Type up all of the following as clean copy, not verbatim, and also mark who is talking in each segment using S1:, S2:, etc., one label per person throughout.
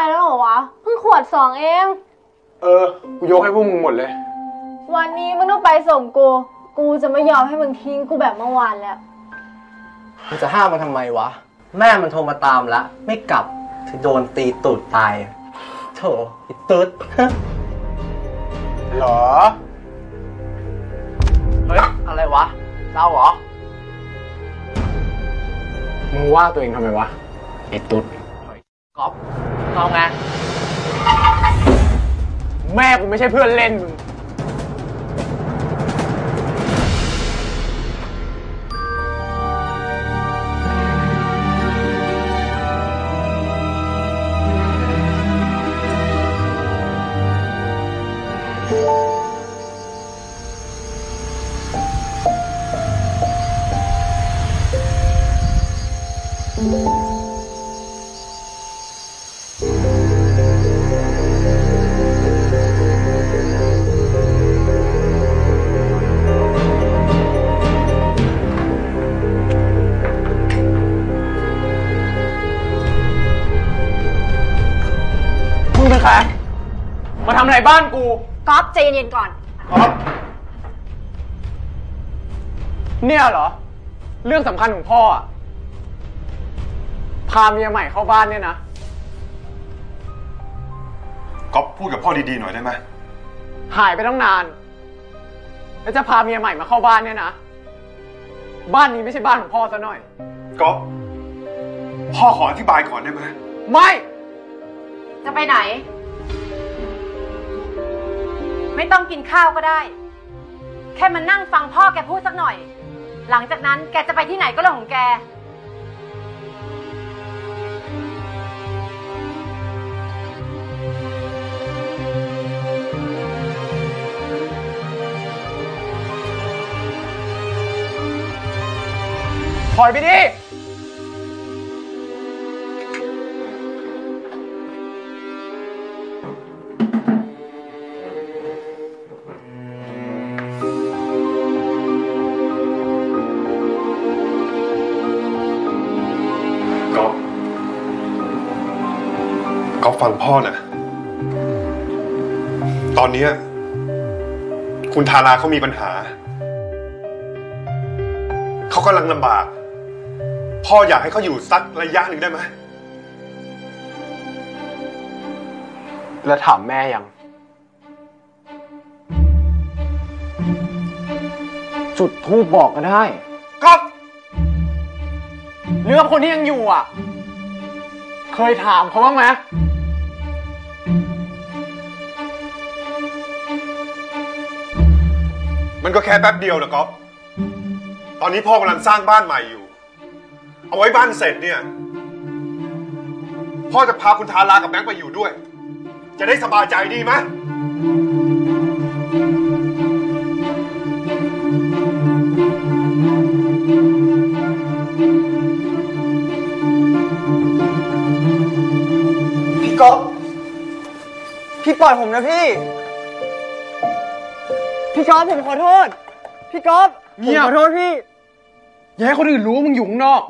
S1: แล้วเหรอวะเพิ่งขวด2เอง
S2: กูยกให้พวกมึงหมดเลย
S1: วันนี้มึงต้องไปส่งกูจะไม่ยอมให้มึงทิ้งกูแบบเมื่อวานแล้ว
S3: มึงจะห้ามมันทำไมวะแม่มันโทรมาตามละไม่กลับถึงโดนตีตูดตายโถไอ้ตุ๊ด
S2: หรอ
S3: เฮ้ยอะไรวะเราเหรอ
S2: มึงว่าตัวเองทำไมวะไอ้ตุ๊ด
S3: ก๊อฟเราไง
S2: แม่กูไม่ใช่เพื่อนเล่นมึงเป็นใครมาทำอะไรบ้านกู
S1: ก๊อฟใจเย็นๆก่อน
S2: ก๊อฟเนี่ยเหรอเรื่องสำคัญของพ่ออะพาเมียใหม่เข้าบ้านเนี่ยนะ
S4: ก๊อฟพูดกับพ่อดีๆหน่อยได้ไหม
S2: หายไปตั้งนานแล้วจะพาเมียใหม่มาเข้าบ้านเนี่ยนะบ้านนี้ไม่ใช่บ้านของพ่อซะหน่อย
S4: ก๊อฟพ่อขออธิบายก่อนได้ไหม
S2: ไม่
S1: จะไปไหนไม่ต้องกินข้าวก็ได้แค่มานั่งฟังพ่อแกพูดสักหน่อยหลังจากนั้นแกจะไปที่ไหนก็เรื่องของแก
S2: ถอยไปดิ
S4: ก๊อฟฟังพ่อนะตอนนี้คุณทาราเขามีปัญหาเขากำลังลำบากพ่ออยากให้เขาอยู่สักระยะหนึ่งได้ไหม
S2: แล้วถามแม่ยังจุดธูปบอกก็ได้
S4: ก๊อฟ
S2: เรื่องคนที่ยังอยู่อ่ะเคยถามเขาบ้างไหม
S4: มันก็แค่แป๊บเดียวนะก๊อฟตอนนี้พ่อกำลังสร้างบ้านใหม่อยู่เอาไว้บ้านเสร็จเนี่ยพ่อจะพาคุณทารากับแบงค์ไปอยู่ด้วยจะได้สบายใจดีไหม
S3: พี่ก๊อฟพี่ปล่อยผมนะพี่ก๊อฟผมขอโทษพี่ก๊อฟผมขอโทษพี่
S2: อย่าให้คนอื่นรู้ว่ามึงอยู่ข้างนอก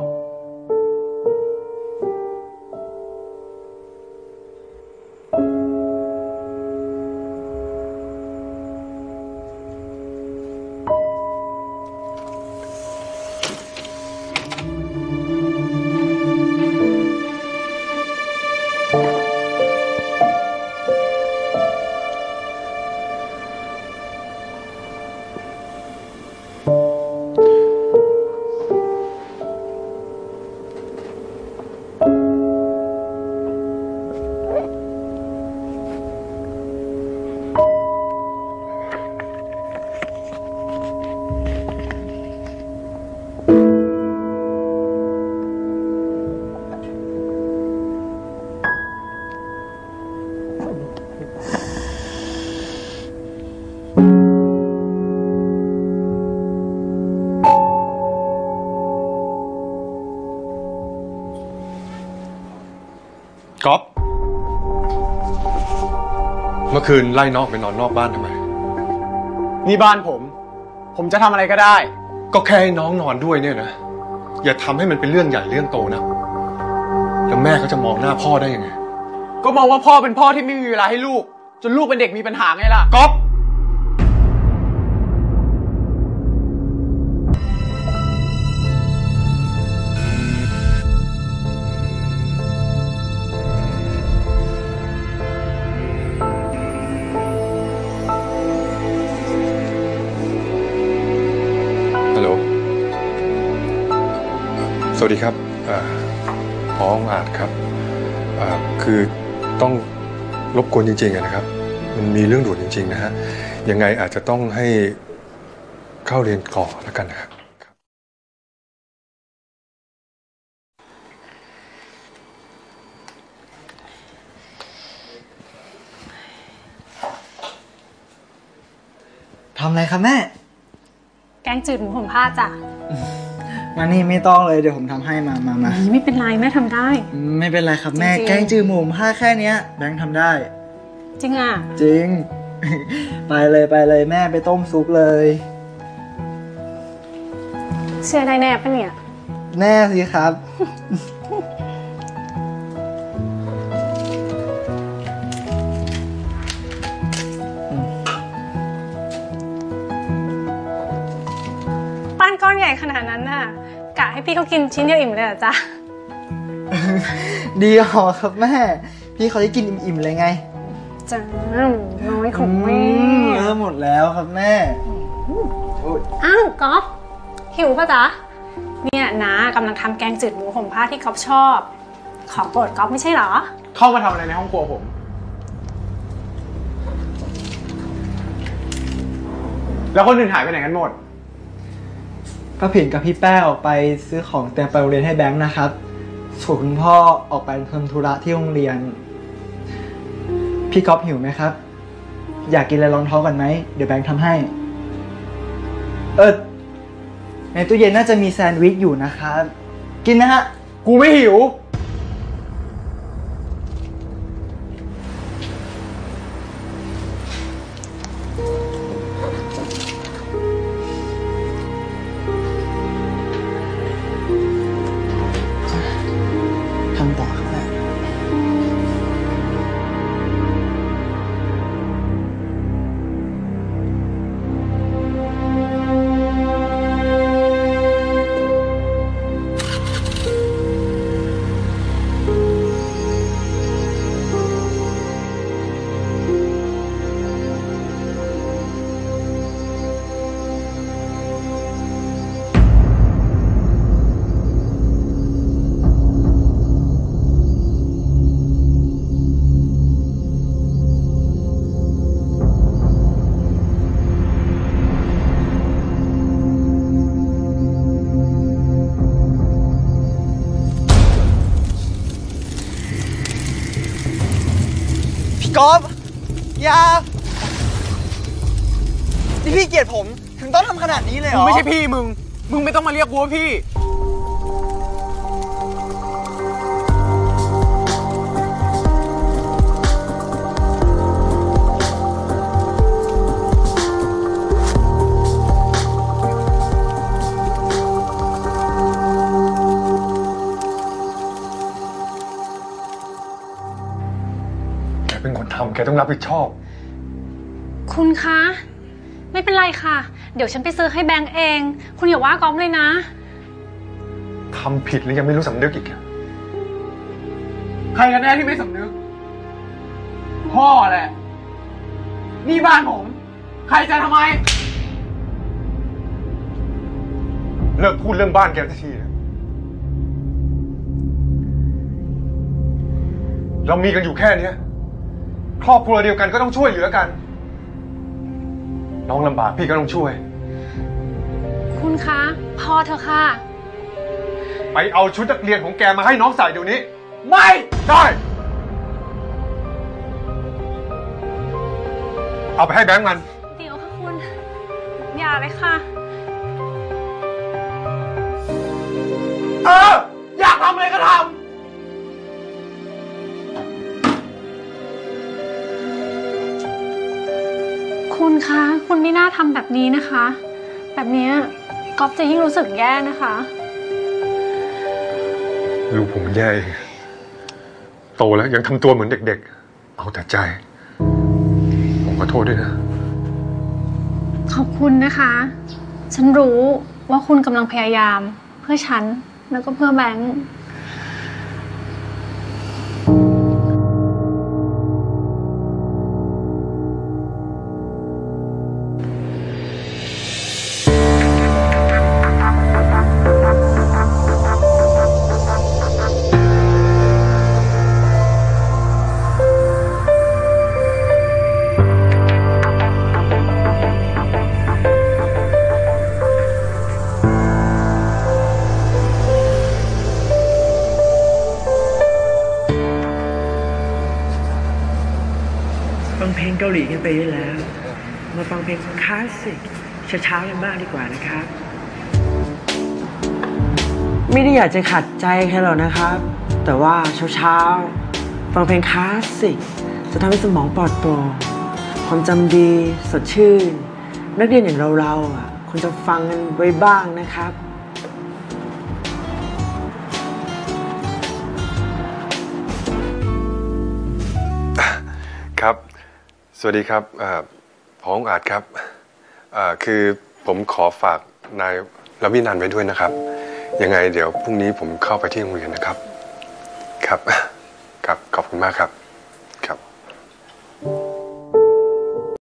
S4: ก๊อฟเมื่อคืนไล่น้องไปนอนนอกบ้านทำไม
S2: นี่บ้านผมจะทำอะไรก็ได้
S4: ก็แค่ให้น้องนอนด้วยเนี่ยนะอย่าทำให้มันเป็นเรื่องใหญ่เรื่องโตนะแล้วแม่เขาจะมองหน้าพ่อได้ยังไง
S2: ก็มองว่าพ่อเป็นพ่อที่ไม่มีเวลาให้ลูกจนลูกเป็นเด็กมีปัญหาไงล่ะ
S4: ก๊อฟฮัลโหลสวัสดีครับพ้องอาจครับคือต้องรบกวนจริงๆนะครับมันมีเรื่องด่วนจริงๆนะฮะยังไงอาจจะต้องให้เข้าเรียนก่อนแล้วกันนะครับ
S5: ทำอะไรครับแม่
S6: แกงจืดหมูห่มผ้าจ้ะ
S5: มานี่ไม่ต้องเลยเดี๋ยวผมทำให้มา
S6: ไม่เป็นไรแม่ทำได้
S5: ไม่เป็นไรครับแม่
S6: จริงๆ
S5: แกงจืดหมูผ้าแค่เนี้ยแบงค์ทำได้
S6: จริงอ่ะ
S5: จริง ไปเลยแม่ไปต้มซุปเลย
S6: เชื่อได้แน่ปะเนี่ย
S5: แน่สิครับ
S6: ปั้นก้อนใหญ่ขนาดนั้นน่ะกะให้พี่เขากินชิ้นเดียวอิ่มเลยเหรอจ๊ะ
S5: ดีหรอครับแม่ พี่เขาได้กินอิ่มๆเลยไง
S6: จ้าน้อยของแม่
S5: เริ่มหมดแล้วครับแม่
S6: อ้าวก๊อฟหิวปะจ๊ะเนี่ยนะกำลังทำแกงจืดหมูห่มผ้าที่ก๊อฟชอบของโปรดก๊อฟไม่ใช่เหรอ
S2: เข้ามาทำอะไรในห้องครัวผม แล้วคนอื่นหายไปไหนกันหมด
S5: ก็ผินกับพี่แป้ออกไปซื้อของเตรียมไปโรงเรียนให้แบงค์นะครับส่วนคุณพ่อออกไปทำธุระที่โรงเรียนพี่ก๊อฟหิวไหมครับอยากกินอะไรรองท้องกันไหมเดี๋ยวแบงค์ทำให้ในตู้เย็นน่าจะมีแซนด์วิชอยู่นะครับกินนะฮะ
S2: กูไม่หิว
S5: ทำต่อครับแม่ ก๊อฟอย่านี่พี่เกลียดผมถึงต้องทำขนาดนี้เลยเหร
S2: มึ
S5: อ
S2: งไม่ใช่พี่มึงไม่ต้องมาเรียกกูว่าพี่
S4: เป็นคนทำแกต้องรับผิดชอบ
S6: คุณคะไม่เป็นไรค่ะเดี๋ยวฉันไปซื้อให้แบงค์เองคุณอย่าว่าก๊อฟเลยนะ
S4: ทำผิดแล้วยังไม่รู้สำนึกอีก
S2: ใครกันแน่ที่ไม่สำนึก พ่อแหละ นี่บ้านผม ใครจะทำไม
S4: เลิกพูดเรื่องบ้านแกสักทีนะเรามีกันอยู่แค่นี้ครอบครัวเดียวกันก็ต้องช่วยเหลือกัน น้องลำบากพี่ก็ต้องช่วย
S6: คุณคะพอเถอะค่ะ
S4: ไปเอาชุดนักเรียนของแกมาให้น้องใส่เดี๋ยวนี้
S2: ไม่
S4: ได้ เอาไปให้แบงค์มัน
S6: เดี๋ยวค่ะคุณอย่าเลยค่ะ
S2: อยากทำอะไรก็ทำ
S6: คุณคะคุณไม่น่าทำแบบนี้นะคะ แบบนี้ก๊อฟจะยิ่งรู้สึกแย่นะคะ
S4: ลูกผมแย่เองโตแล้วยังทำตัวเหมือนเด็กๆเอาแต่ใจผมขอโทษด้วยนะ
S6: ขอบคุณนะคะ ฉันรู้ว่าคุณกำลังพยายามเพื่อฉันแล้วก็เพื่อแบงค์
S7: ฟังเพลงเกาหลีกันไปได้แล้ว มาฟังเพลงคลาสสิกช้าๆกันบ้างดีกว่านะครับ ไม่ได้อยากจะขัดใจใครหรอกนะครับ แต่ว่าเช้าๆฟังเพลงคลาสสิกจะทำให้สมองปลอดโปร่งความจำดีสดชื่น นักเรียนอย่างเราๆควรจะฟังกันไว้บ้างนะครับ
S4: ครับสวัสดีครับผอ.องอาจครับคือผมขอฝากนายรวินันท์ไว้ด้วยนะครับยังไงเดี๋ยวพรุ่งนี้ผมเข้าไปที่โรงเรียนนะครับครับขอบคุณมากครับ